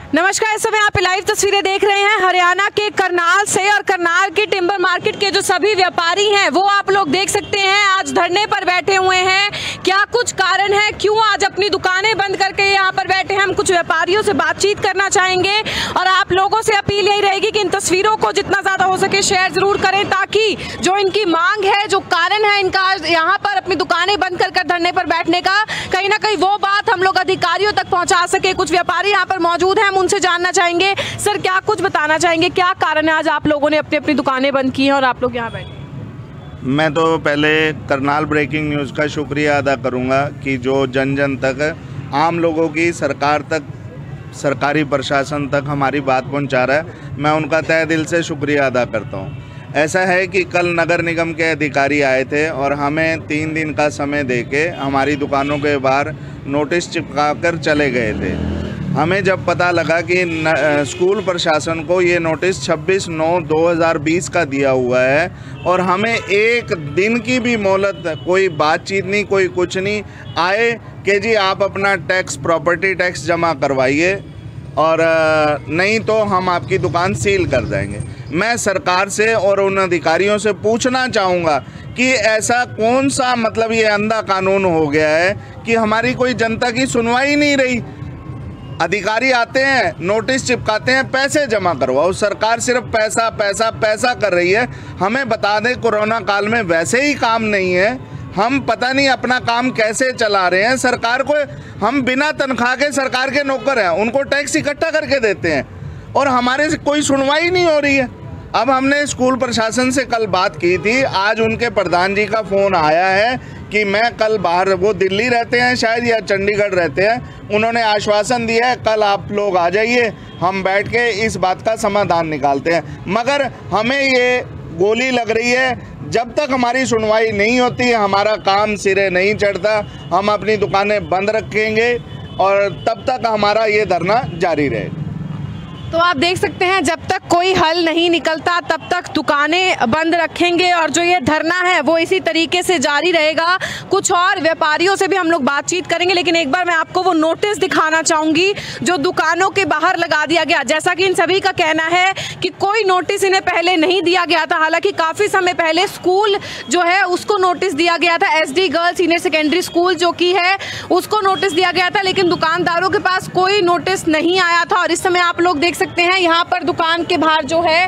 नमस्कार, इस समय आप लाइव तस्वीरें देख रहे हैं हरियाणा के करनाल से और करनाल की टिम्बर मार्केट के जो सभी व्यापारी हैं वो आप लोग देख सकते हैं आज धरने पर बैठे हुए हैं। क्या कुछ कारण है, क्यों आज अपनी दुकानें बंद करके यहाँ पर बैठे हैं? हम कुछ व्यापारियों से बातचीत करना चाहेंगे और आप लोगों से अपील यही रहेगी कि इन तस्वीरों को जितना ज़्यादा हो सके शेयर ज़रूर करें, ताकि जो इनकी मांग है, जो कारण है इनका यहाँ पर अपनी दुकानें बंद कर धरने पर बैठने का, कहीं ना कहीं वो बात हम लोग अधिकारियों तक पहुँचा सके। कुछ व्यापारी यहाँ पर मौजूद हैं, उनसे जानना चाहेंगे। सर, क्या कुछ बताना चाहेंगे, क्या कारण है आज आप लोगों ने अपनी अपनी दुकानें बंद की हैं और आप लोग यहाँ बैठे? मैं तो पहले करनाल ब्रेकिंग न्यूज़ का शुक्रिया अदा करूँगा कि जो जन जन तक, आम लोगों की, सरकार तक, सरकारी प्रशासन तक हमारी बात पहुँचा रहा है। मैं उनका तहे दिल से शुक्रिया अदा करता हूँ। ऐसा है कि कल नगर निगम के अधिकारी आए थे और हमें 3 दिन का समय देके हमारी दुकानों के बाहर नोटिस चिपका कर चले गए थे। हमें जब पता लगा कि स्कूल प्रशासन को ये नोटिस 26/9/2020 का दिया हुआ है और हमें 1 दिन की भी मोहलत, कोई बातचीत नहीं, कोई कुछ नहीं, आए कि जी आप अपना टैक्स, प्रॉपर्टी टैक्स जमा करवाइए और नहीं तो हम आपकी दुकान सील कर देंगे। मैं सरकार से और उन अधिकारियों से पूछना चाहूँगा कि ऐसा कौन सा मतलब ये अंधा कानून हो गया है कि हमारी कोई जनता की सुनवाई नहीं रही। अधिकारी आते हैं, नोटिस चिपकाते हैं, पैसे जमा करवाओ। सरकार सिर्फ पैसा पैसा पैसा कर रही है। हमें बता दें, कोरोना काल में वैसे ही काम नहीं है, हम पता नहीं अपना काम कैसे चला रहे हैं। सरकार को हम बिना तनख्वाह के सरकार के नौकर हैं, उनको टैक्स इकट्ठा करके देते हैं और हमारे से कोई सुनवाई नहीं हो रही है। अब हमने स्कूल प्रशासन से कल बात की थी, आज उनके प्रधान जी का फ़ोन आया है कि मैं कल बाहर, वो दिल्ली रहते हैं शायद या चंडीगढ़ रहते हैं, उन्होंने आश्वासन दिया है कल आप लोग आ जाइए, हम बैठ के इस बात का समाधान निकालते हैं। मगर हमें ये गोली लग रही है, जब तक हमारी सुनवाई नहीं होती, हमारा काम सिरे नहीं चढ़ता, हम अपनी दुकानें बंद रखेंगे और तब तक हमारा ये धरना जारी रहेगा। तो आप देख सकते हैं, जब तक कोई हल नहीं निकलता तब तक दुकानें बंद रखेंगे और जो ये धरना है वो इसी तरीके से जारी रहेगा। कुछ और व्यापारियों से भी हम लोग बातचीत करेंगे, लेकिन एक बार मैं आपको वो नोटिस दिखाना चाहूँगी जो दुकानों के बाहर लगा दिया गया। जैसा कि इन सभी का कहना है कि कोई नोटिस इन्हें पहले नहीं दिया गया था, हालांकि काफ़ी समय पहले स्कूल जो है उसको नोटिस दिया गया था, SD girls senior secondary school जो कि है उसको नोटिस दिया गया था, लेकिन दुकानदारों के पास कोई नोटिस नहीं आया था। और इस समय आप लोग देख सकते हैं यहाँ पर दुकान के बाहर जो है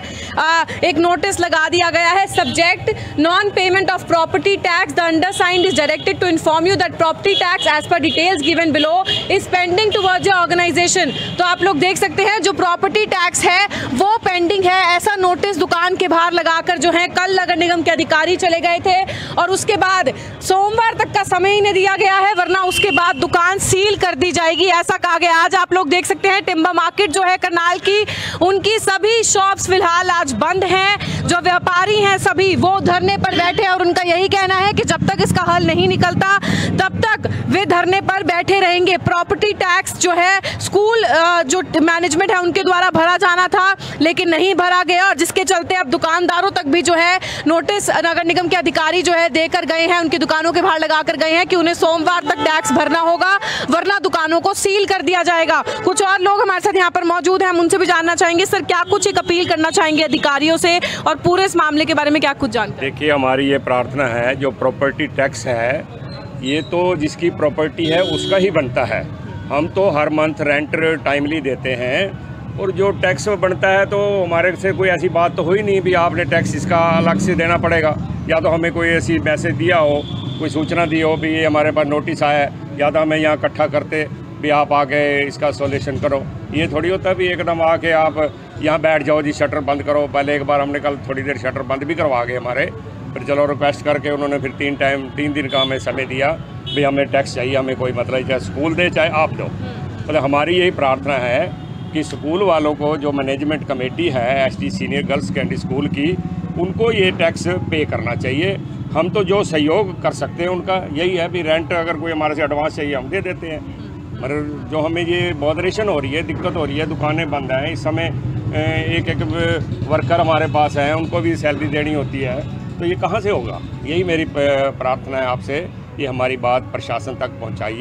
एक नोटिस लगा दिया गया है, subject non payment of property tax, the undersigned is directed to inform you that property tax as per details given below is pending towards your organisation. तो आप लोग देख सकते हैं जो प्रॉपर्टी टैक्स है वो पेंडिंग है, ऐसा नोटिस दुकान के बाहर लगाकर जो है कल नगर निगम के अधिकारी चले गए थे और उसके बाद सोमवार तक का समय इन्हें दिया गया है, वरना उसके बाद दुकान सील कर दी जाएगी, ऐसा कहा गया। आज आप लोग देख सकते हैं टिम्बर मार्केट जो है करनाल की, उनकी सभी शॉप्स फिलहाल आज बंद हैं। जो व्यापारी हैं सभी वो धरने पर बैठे और उनका यही कहना है कि जब तक इसका हल नहीं निकलता तब तक वे धरने पर बैठे रहेंगे। प्रॉपर्टी टैक्स जो है स्कूल जो मैनेजमेंट है उनके द्वारा भरा जाना था लेकिन नहीं भरा गया और जिसके चलते अब दुकानदारों तक भी जो है नोटिस नगर निगम के अधिकारी जो है देकर गए हैं, उनकी दुकानों के बाहर लगा कर गए हैं कि उन्हें सोमवार तक टैक्स भरना होगा, वरना दुकानों को सील कर दिया जाएगा। कुछ और लोग हमारे साथ यहाँ पर मौजूद हैं, हम उनसे भी जानना चाहेंगे। सर, क्या कुछ एक अपील करना चाहेंगे अधिकारियों से और पूरे इस मामले के बारे में क्या कुछ जानते हैं? देखिए, हमारी ये प्रार्थना है, जो प्रॉपर्टी टैक्स है ये तो जिसकी प्रॉपर्टी है उसका ही बनता है। हम तो हर मंथ रेंट टाइमली देते हैं और जो टैक्स बनता है तो हमारे से कोई ऐसी बात तो हुई नहीं भी आपने टैक्स इसका अलग से देना पड़ेगा, या तो हमें कोई ऐसी मैसेज दिया हो, कोई सूचना दी हो भी ये हमारे पास नोटिस आया है, या तो हमें यहाँ इकट्ठा करते भी आप आके इसका सॉल्यूशन करो। ये थोड़ी होता भी एकदम आके आप यहाँ बैठ जाओ जी शटर बंद करो। पहले एक बार हमने कल थोड़ी देर शटर बंद भी करवा गए हमारे, फिर चलो रिक्वेस्ट करके उन्होंने फिर 3 दिन का हमें समय दिया भी हमें टैक्स चाहिए, हमें कोई मतलब चाहे स्कूल दे चाहे आप दो। मतलब हमारी यही प्रार्थना है कि स्कूल वालों को, जो मैनेजमेंट कमेटी है SD senior girls secondary school की, उनको ये टैक्स पे करना चाहिए। हम तो जो सहयोग कर सकते हैं उनका यही है भी रेंट अगर कोई हमारे से एडवांस चाहिए हम दे देते हैं, मगर जो हमें ये बॉदरेशन हो रही है, दिक्कत हो रही है, दुकानें बंद हैं, इस समय एक वर्कर हमारे पास हैं, उनको भी सैलरी देनी होती है, तो ये कहाँ से होगा? यही मेरी प्रार्थना है आपसे कि हमारी बात प्रशासन तक पहुँचाइए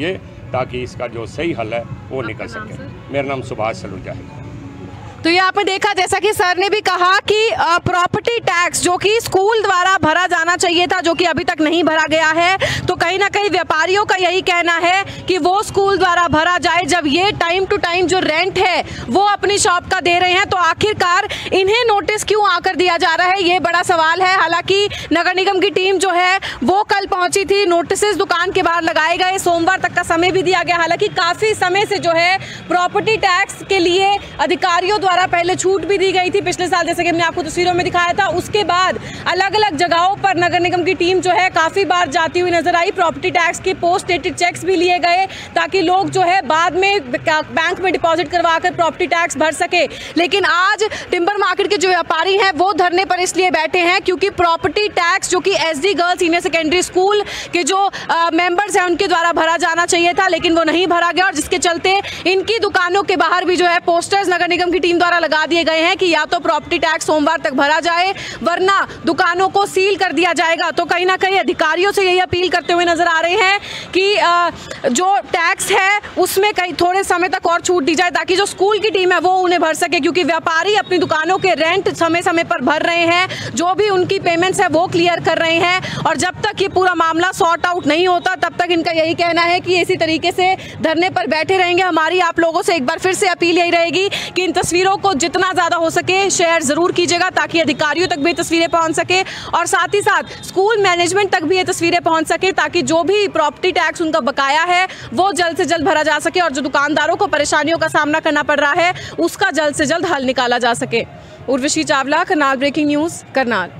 ताकि इसका जो सही हल है वो निकल सके। मेरा नाम सुभाष सलूजा है। तो ये आपने देखा, जैसा कि सर ने भी कहा कि प्रॉपर्टी टैक्स जो कि स्कूल द्वारा भरा जाना चाहिए था, जो कि अभी तक नहीं भरा गया है, तो कहीं ना कहीं व्यापारियों का यही कहना है कि वो स्कूल द्वारा भरा जाए। जब ये टाइम टू टाइम जो रेंट है वो अपनी शॉप का दे रहे हैं, तो आखिरकार इन्हें नोटिस क्यों आकर दिया जा रहा है, ये बड़ा सवाल है। हालांकि नगर निगम की टीम जो है वो कल पहुंची थी, नोटिस दुकान के बाहर लगाए गए, सोमवार तक का समय भी दिया गया। हालांकि काफ़ी समय से जो है प्रॉपर्टी टैक्स के लिए अधिकारियों द्वारा पहले छूट भी दी गई थी पिछले साल, जैसे कि हमने आपको तस्वीरों में दिखाया था। उसके बाद अलग अलग जगहों पर नगर निगम की टीम जो है काफ़ी बार जाती हुई नजर आई। प्रॉपर्टी टैक्स के पोस्ट डेटेड चेक्स भी लिए गए ताकि लोग जो है बाद में बैंक में डिपॉजिट करवा कर प्रॉपर्टी टैक्स भर सके। लेकिन आज टिम्बर मार्केट के जो व्यापारी हैं वो धरने पर इसलिए बैठे हैं क्योंकि प्रॉपर्टी टैक्स जो कि SD girls senior secondary school के जो मेंबर्स हैं उनके द्वारा भरा जाना चाहिए था, लेकिन वो नहीं भरा गया, और जिसके चलते इनकी दुकानों के बाहर भी जो है पोस्टर्स नगर निगम की टीम द्वारा लगा दिए गए हैं कि या तो प्रॉपर्टी टैक्स सोमवार तक भरा जाए वरना दुकानों को सील कर दिया जाएगा। तो कहीं ना कहीं अधिकारियों से यही अपील करते हुए नजर आ रहे हैं कि जो टैक्स है उसमें कहीं थोड़े समय तक और छूट दी जाए ताकि जो स्कूल की टीम है वो उन्हें भर सके, क्योंकि व्यापारी अपनी दुकानों के रेंट समय समय पर भर रहे हैं, जो भी उनकी पेमेंट्स है वो क्लियर कर रहे हैं। और जब तक ये पूरा मामला सॉर्ट आउट नहीं होता तब तक इनका यही कहना है कि इसी तरीके से धरने पर बैठे रहेंगे। हमारी आप लोगों से एक बार फिर से अपील यही रहेगी कि इन तस्वीरों को जितना ज़्यादा हो सके शेयर ज़रूर कीजिएगा ताकि अधिकारियों तक भी तस्वीरें पहुंच सके, और साथ ही साथ स्कूल मैनेजमेंट तक भी ये तस्वीरें पहुंच सके ताकि जो भी प्रॉपर्टी टैक्स उनका बकाया है वो जल्द से जल्द भरा जा सके और जो दुकानदारों को परेशानियों का सामना करना पड़ रहा है उसका जल्द से जल्द हल निकाला जा सके। Urvashi Chawla, Karnal breaking news, Karnal.